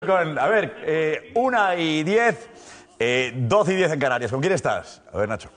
con, a ver, 1:10, 12:10 en Canarias. ¿Con quién estás? A ver, Nacho.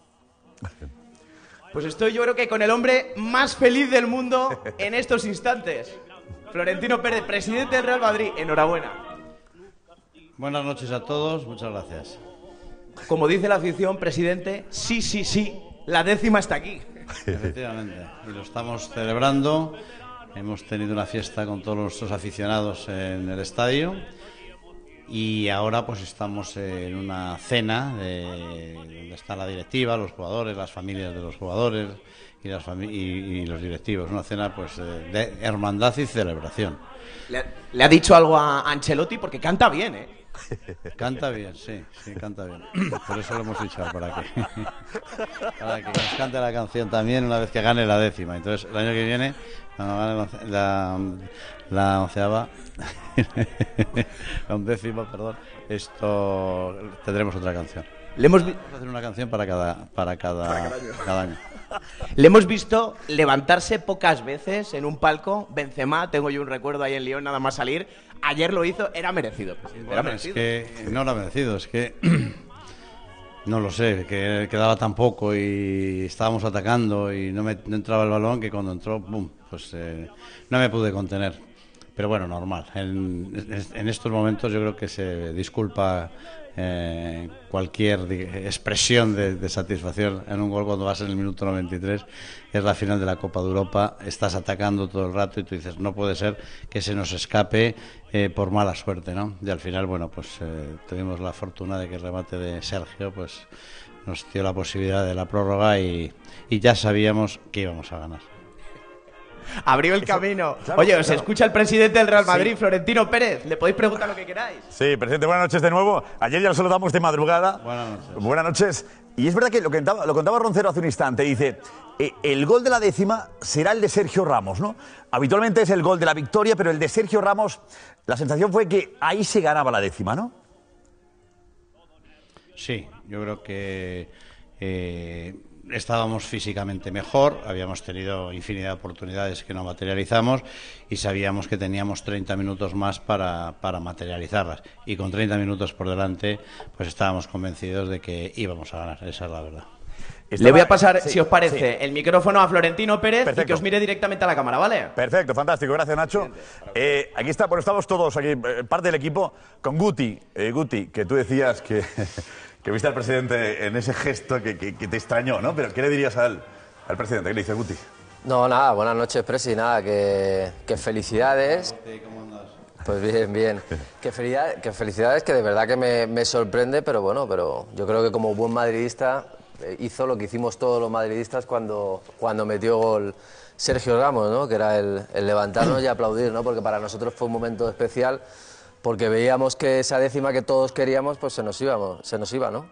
Pues estoy, yo creo que con el hombre más feliz del mundo en estos instantes. Florentino Pérez, presidente del Real Madrid. Enhorabuena. Buenas noches a todos, muchas gracias. Como dice la afición, presidente, sí, sí, sí, la 10ª está aquí. Efectivamente, y lo estamos celebrando. Hemos tenido una fiesta con todos nuestros aficionados en el estadio y ahora pues estamos en una cena donde está la directiva, los jugadores, las familias de los jugadores y los directivos. Una cena pues de hermandad y celebración. Le ha dicho algo a Ancelotti porque canta bien, ¿eh? Canta bien, sí, canta bien. Por eso lo hemos fichado, para que nos cante la canción también una vez que gane la 10ª. Entonces, el año que viene, cuando gane la 11ª, la 11ª, perdón, tendremos otra canción. Vamos a hacer una canción para cada año. Le hemos visto levantarse pocas veces en un palco. Benzema, tengo yo un recuerdo ahí en Lyon, nada más salir. Ayer lo hizo, era merecido. Bueno, es que no era merecido, es que no lo sé, que quedaba tan poco y estábamos atacando y no entraba el balón, que cuando entró, ¡bum!, pues no me pude contener. Pero bueno, normal. En estos momentos yo creo que se disculpa cualquier expresión de satisfacción en un gol cuando vas en el minuto 93. Es la final de la Copa de Europa, estás atacando todo el rato y tú dices, no puede ser que se nos escape por mala suerte, ¿no? Y al final, bueno, pues tuvimos la fortuna de que el remate de Sergio pues nos dio la posibilidad de la prórroga y ya sabíamos que íbamos a ganar. Abrió el camino. Oye, os escucha el presidente del Real Madrid, Florentino Pérez. Le podéis preguntar lo que queráis. Sí, presidente, buenas noches de nuevo. Ayer ya lo saludamos de madrugada. Buenas noches. Buenas noches. Y es verdad que lo contaba Roncero hace un instante. Dice, el gol de la 10ª será el de Sergio Ramos, ¿no? Habitualmente es el gol de la victoria, pero el de Sergio Ramos, la sensación fue que ahí se ganaba la 10ª, ¿no? Sí, yo creo que estábamos físicamente mejor, habíamos tenido infinidad de oportunidades que no materializamos y sabíamos que teníamos 30 minutos más para materializarlas. Y con 30 minutos por delante, pues estábamos convencidos de que íbamos a ganar, esa es la verdad. Le voy a pasar, si os parece, el micrófono a Florentino Pérez. Perfecto. Y que os mire directamente a la cámara, ¿vale? Perfecto, fantástico, gracias Nacho. Aquí está, bueno, estamos todos aquí, parte del equipo, con Guti. Guti, que tú decías que viste al presidente en ese gesto que te extrañó, ¿no? Pero ¿qué le dirías al presidente? ¿Qué le dice Guti? No, nada, buenas noches, Presi, nada, que felicidades. ¿Cómo andas? Pues bien. Que felicidades, que de verdad que me sorprende, pero bueno, pero yo creo que como buen madridista hizo lo que hicimos todos los madridistas cuando metió gol Sergio Ramos, ¿no? Que era el levantarnos y aplaudir, ¿no? Porque para nosotros fue un momento especial, porque veíamos que esa 10ª que todos queríamos, pues se nos iba, ¿no?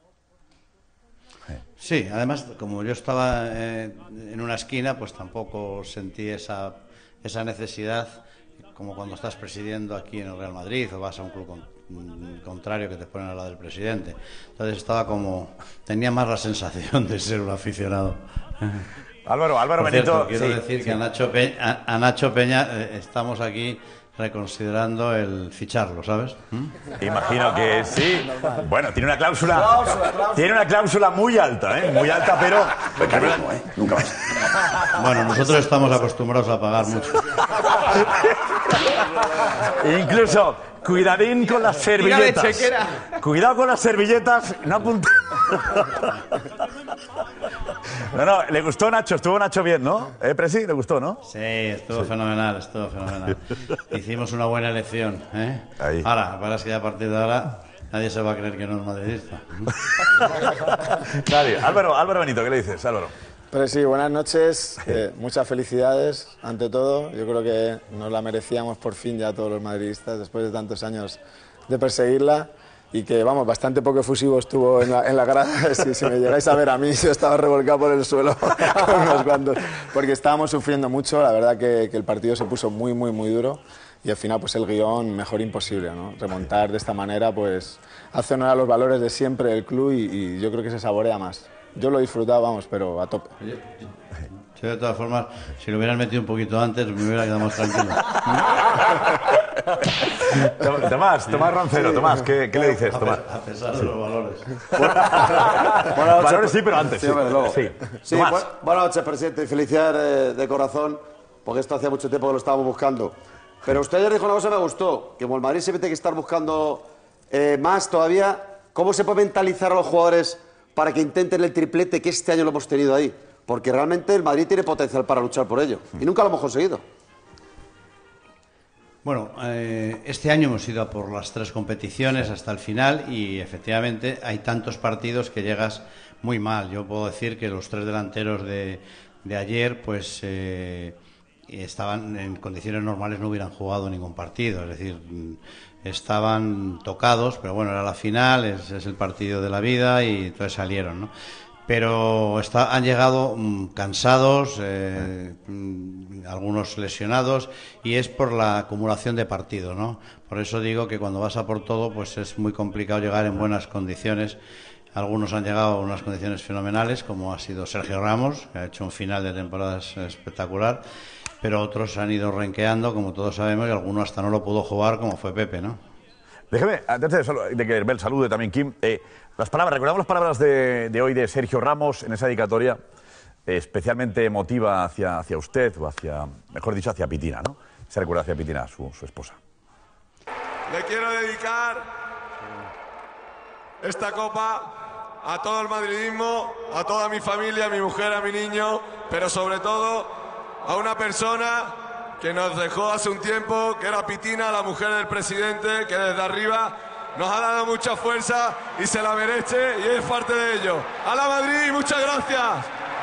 Sí, además, como yo estaba en una esquina, pues tampoco sentí esa necesidad, como cuando estás presidiendo aquí en el Real Madrid o vas a un club contrario que te ponen al lado del presidente. Entonces tenía más la sensación de ser un aficionado. Álvaro Por cierto, Benito. quiero decir que a Nacho Peña estamos aquí reconsiderando el ficharlo, ¿sabes? Imagino que sí. Bueno, tiene una cláusula muy alta, ¿eh? Muy alta, pero carísimo, ¿eh? Nunca más. Bueno, nosotros estamos acostumbrados a pagar mucho. Incluso, cuidadín con las servilletas. Cuidado con las servilletas, no apunta. No, le gustó Nacho, estuvo Nacho bien, ¿no? Presi, le gustó, ¿no? Sí, estuvo fenomenal. Hicimos una buena elección, ¿eh? Ahí. Ahora, la verdad es que ya a partir de ahora nadie se va a creer que no es madridista. Nadie. Álvaro Benito, ¿qué le dices, Álvaro? Pues sí, buenas noches, muchas felicidades ante todo. Yo creo que nos la merecíamos por fin ya todos los madridistas después de tantos años de perseguirla y que, vamos, bastante poco efusivo estuvo en la grada. Si me llegáis a ver a mí, yo estaba revolcado por el suelo con unos cuantos, porque estábamos sufriendo mucho. La verdad que el partido se puso muy duro y al final pues el guión mejor imposible, ¿no? Remontar de esta manera pues hace honor a los valores de siempre del club y yo creo que se saborea más. Yo lo he disfrutado, vamos, pero a tope. Yo, de todas formas, si lo hubieran metido un poquito antes, me hubiera quedado más tranquilo. Tomás Roncero, Tomás, ¿qué le dices, Tomás? A pesar de los valores. Valores sí, pero antes. Sí, hombre, luego. Sí. Sí, Tomás. buenas noches, presidente, y felicidades de corazón, porque esto hacía mucho tiempo que lo estábamos buscando. Pero usted ayer dijo una cosa que me gustó, que como el Madrid siempre tiene que estar buscando más todavía, ¿cómo se puede mentalizar a los jugadores para que intenten el triplete que este año lo hemos tenido ahí? Porque realmente el Madrid tiene potencial para luchar por ello, y nunca lo hemos conseguido. Bueno, este año hemos ido a por las 3 competiciones hasta el final y efectivamente hay tantos partidos que llegas muy mal. Yo puedo decir que los 3 delanteros de ayer pues estaban en condiciones normales, no hubieran jugado ningún partido, es decir, estaban tocados, pero bueno, era la final, es el partido de la vida y entonces salieron, ¿no? Pero han llegado cansados, algunos lesionados, y es por la acumulación de partidos, ¿no? Por eso digo que cuando vas a por todo, pues es muy complicado llegar en buenas condiciones. Algunos han llegado a unas condiciones fenomenales, como ha sido Sergio Ramos, que ha hecho un final de temporada espectacular, pero otros han ido renqueando, como todos sabemos, y alguno hasta no lo pudo jugar, como fue Pepe, ¿no? Déjeme, antes de que Herbel salude también, Kim, recordamos las palabras de hoy de Sergio Ramos en esa dedicatoria especialmente emotiva hacia usted, o mejor dicho, hacia Pitina, ¿no? Se recuerda hacia Pitina, su esposa. Le quiero dedicar esta copa a todo el madridismo, a toda mi familia, a mi mujer, a mi niño, pero sobre todo a una persona que nos dejó hace un tiempo, que era Pitina, la mujer del presidente, que desde arriba nos ha dado mucha fuerza y se la merece y es parte de ello. ¡A la Madrid! ¡Muchas gracias!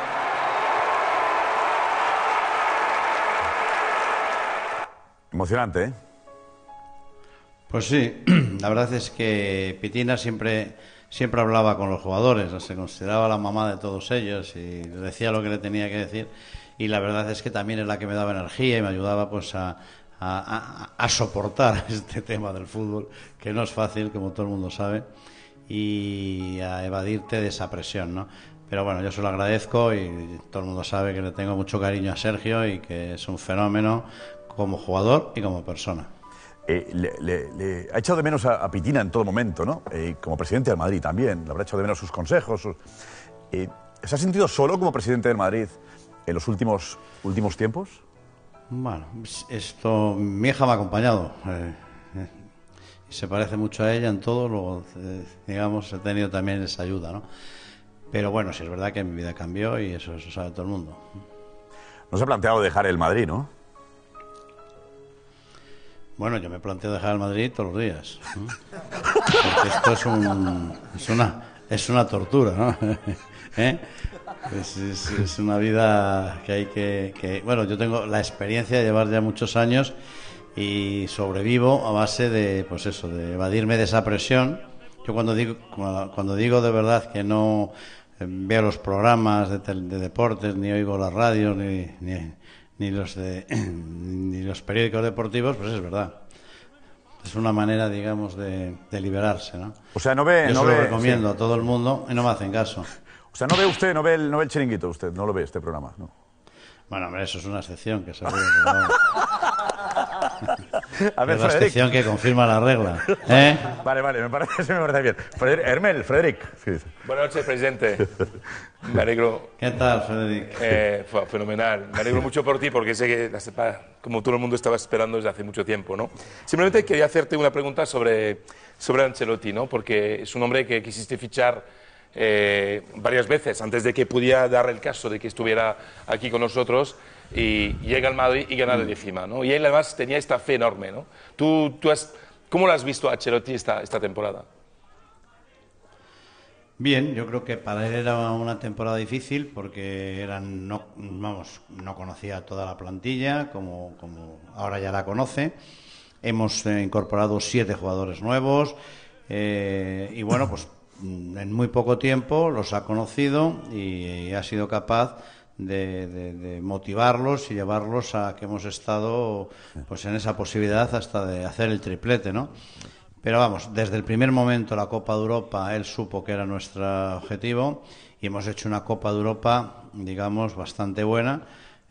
Emocionante, ¿eh? Pues sí, la verdad es que Pitina siempre hablaba con los jugadores, se consideraba la mamá de todos ellos y le decía lo que le tenía que decir, y la verdad es que también es la que me daba energía y me ayudaba pues a soportar este tema del fútbol, que no es fácil, como todo el mundo sabe, y a evadirte de esa presión, ¿no? Pero bueno, yo se lo agradezco y todo el mundo sabe que le tengo mucho cariño a Sergio y que es un fenómeno como jugador y como persona. Le ha echado de menos a Pitina en todo momento, ¿no? Como presidente del Madrid también, le habrá echado de menos sus consejos. ¿Se ha sentido solo como presidente del Madrid en los últimos tiempos? Bueno, mi hija me ha acompañado. Y se parece mucho a ella en todo, luego, digamos, he tenido también esa ayuda, ¿no? Pero bueno, sí es verdad que mi vida cambió y eso sabe todo el mundo. No se ha planteado dejar el Madrid, ¿no? Bueno, yo me planteo dejar el Madrid todos los días, ¿no? Porque esto es una tortura, ¿no? ¿Eh? Es una vida que hay que... Bueno, yo tengo la experiencia de llevar ya muchos años y sobrevivo a base de, pues eso, de evadirme de esa presión. Yo cuando digo de verdad que no veo los programas de deportes, ni oigo las radios, ni los periódicos deportivos, pues es verdad. Es una manera, digamos, de liberarse, ¿no? O sea, no ve... Yo se lo recomiendo a todo el mundo y no me hacen caso. O sea, no ve el chiringuito usted, no lo ve este programa, ¿no? Bueno, hombre, eso es una excepción que seguro que no. A ver, es la excepción que confirma la regla, ¿eh? Vale, me parece bien. Frederic. Sí. Buenas noches, presidente. Me alegro. ¿Qué tal, Frederic? Fue fenomenal. Me alegro mucho por ti porque sé que, como todo el mundo estaba esperando desde hace mucho tiempo, ¿no? Simplemente quería hacerte una pregunta sobre Ancelotti, ¿no? Porque es un hombre que quisiste fichar varias veces antes de que pudiera dar el caso de que estuviera aquí con nosotros y llega al Madrid y gana la décima, ¿no? Y él además tenía esta fe enorme, ¿no? ¿Cómo lo has visto a Ancelotti esta temporada? Bien, yo creo que para él era una temporada difícil porque no conocía toda la plantilla como ahora ya la conoce. Hemos incorporado 7 jugadores nuevos y bueno, pues en muy poco tiempo los ha conocido y ha sido capaz de motivarlos y llevarlos a que hemos estado pues en esa posibilidad hasta de hacer el triplete, ¿no? Pero vamos, desde el primer momento la Copa de Europa él supo que era nuestro objetivo y hemos hecho una Copa de Europa, digamos, bastante buena.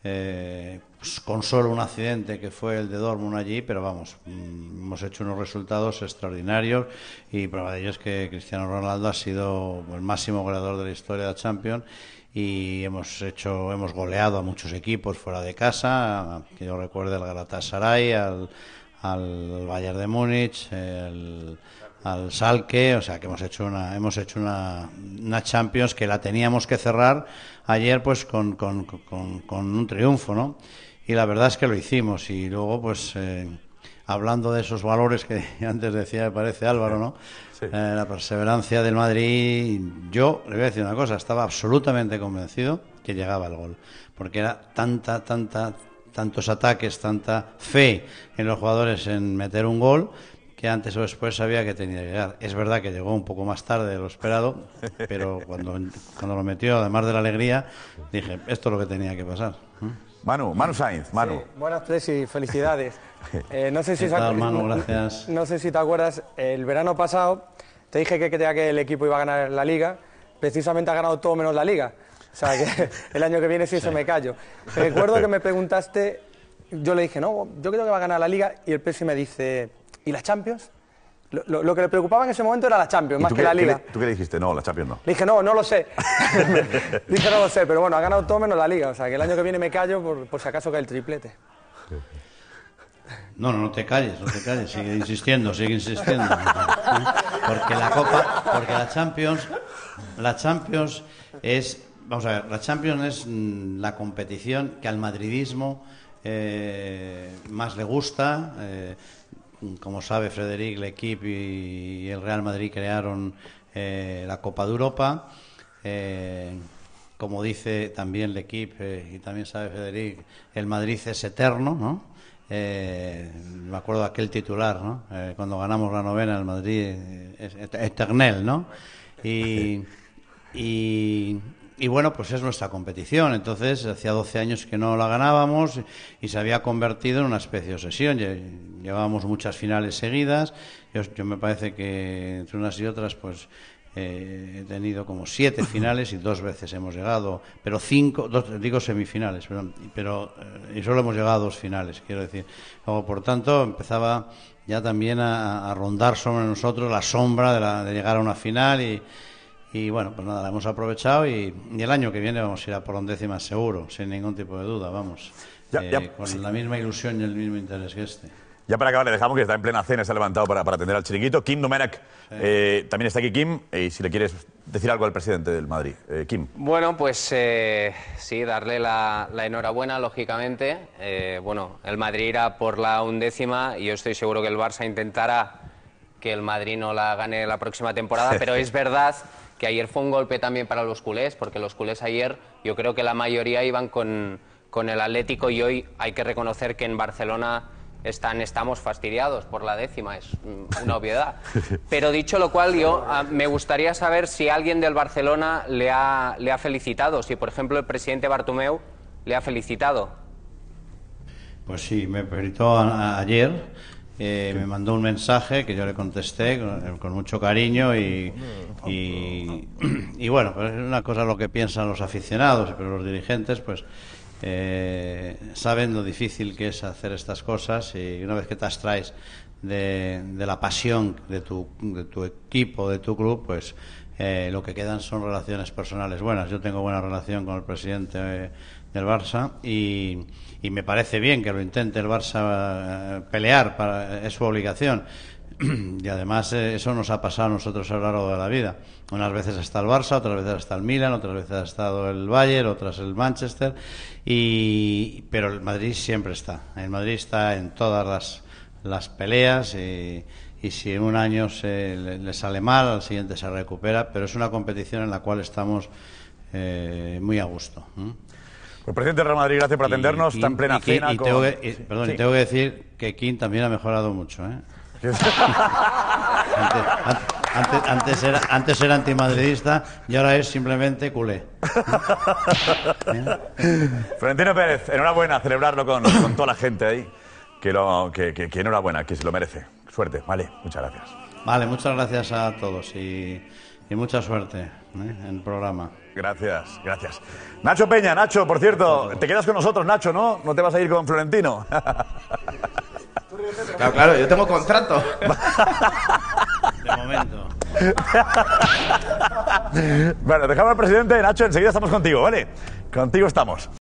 pues con solo un accidente que fue el de Dortmund allí, pero vamos, hemos hecho unos resultados extraordinarios y prueba de ello es que Cristiano Ronaldo ha sido el máximo goleador de la historia de la Champions y hemos goleado a muchos equipos fuera de casa, que yo recuerde al Galatasaray, al Bayern de Múnich, al Schalke, o sea que hemos hecho una Champions que la teníamos que cerrar ayer pues con un triunfo, ¿no? Y la verdad es que lo hicimos y luego pues hablando de esos valores que antes decía, me parece Álvaro, ¿no? Sí. La perseverancia del Madrid, yo le voy a decir una cosa, estaba absolutamente convencido que llegaba el gol, porque era tantos ataques, tanta fe en los jugadores en meter un gol, que antes o después sabía que tenía que llegar. Es verdad que llegó un poco más tarde de lo esperado, pero cuando lo metió, además de la alegría, dije, esto es lo que tenía que pasar. Manu Sainz, Manu. Sí, buenas, Presi, felicidades. No sé si Manu, gracias. No sé si te acuerdas, el verano pasado te dije que creía que el equipo iba a ganar la Liga, precisamente ha ganado todo menos la Liga. O sea, que el año que viene sí se me callo. Recuerdo que me preguntaste, yo le dije, no, yo creo que va a ganar la Liga, y el Presi me dice, ¿y la Champions? Lo que le preocupaba en ese momento era la Champions, más que la Liga. ¿Tú qué dijiste? No, la Champions no. Le dije, no lo sé. Dije, no lo sé, pero bueno, ha ganado todo menos la Liga. O sea, que el año que viene me callo por si acaso cae el triplete. No te calles, sigue insistiendo. Porque la Champions es, vamos a ver, la Champions es la competición que al madridismo más le gusta. Como sabe Frederic, l'Equipe y el Real Madrid crearon la Copa de Europa. Como dice también l'Equipe y también sabe Frederic, el Madrid es eterno, ¿no? Me acuerdo de aquel titular, ¿no? Cuando ganamos la novena, el Madrid es eternel, ¿no? Y bueno, pues es nuestra competición. Entonces, hacía 12 años que no la ganábamos y se había convertido en una especie de obsesión. Llevábamos muchas finales seguidas. Yo me parece que entre unas y otras, pues he tenido como 7 finales y 2 veces hemos llegado, pero 5, digo semifinales, pero y solo hemos llegado a 2 finales, quiero decir. Luego, por tanto, empezaba ya también a rondar sobre nosotros la sombra de llegar a una final y bueno, pues nada, la hemos aprovechado y el año que viene vamos a ir a por 11ª seguro, sin ningún tipo de duda, vamos. Con la misma ilusión y el mismo interés que este. Ya para acabar, le dejamos que está en plena cena, se ha levantado para atender al chiringuito. Kim Domenech, también está aquí Kim, y si le quieres decir algo al presidente del Madrid. Kim. Bueno, pues sí, darle la enhorabuena, lógicamente. Bueno, el Madrid irá por la 11ª y yo estoy seguro que el Barça intentará que el Madrid no la gane la próxima temporada, pero es verdad que ayer fue un golpe también para los culés, porque los culés ayer, yo creo que la mayoría iban con el Atlético y hoy hay que reconocer que en Barcelona estamos fastidiados por la 10ª, es una obviedad. Pero dicho lo cual, yo me gustaría saber si alguien del Barcelona le ha felicitado, si por ejemplo el presidente Bartomeu le ha felicitado. Pues sí, me felicitó ayer. Me mandó un mensaje que yo le contesté con mucho cariño y bueno, pues es una cosa lo que piensan los aficionados, pero los dirigentes pues saben lo difícil que es hacer estas cosas y una vez que te abstraes de la pasión de tu equipo, de tu club, pues lo que quedan son relaciones personales buenas. Yo tengo buena relación con el presidente del Barça y me parece bien que lo intente el Barça pelear, es su obligación. Y además eso nos ha pasado a nosotros a lo largo de la vida. Unas veces está el Barça, otras veces está el Milan, otras veces ha estado el Bayern, otras el Manchester, pero el Madrid siempre está. El Madrid está en todas las peleas y si en un año le sale mal, al siguiente se recupera, pero es una competición en la cual estamos muy a gusto. Pues presidente del Real Madrid, gracias por atendernos, está en plena cena. Tengo que decir que Kim también ha mejorado mucho, Antes era antimadridista y ahora es simplemente culé. Florentino Pérez, enhorabuena, celebrarlo con toda la gente ahí, que enhorabuena, que se lo merece. Suerte, vale, muchas gracias. Vale, muchas gracias a todos y y mucha suerte en el programa. Gracias, gracias. Nacho Peña, Nacho, por cierto, te quedas con nosotros, Nacho, ¿no? ¿No te vas a ir con Florentino? Claro, claro, yo tengo contrato. De momento. Bueno, dejamos al presidente, Nacho, enseguida estamos contigo, ¿vale? Contigo estamos.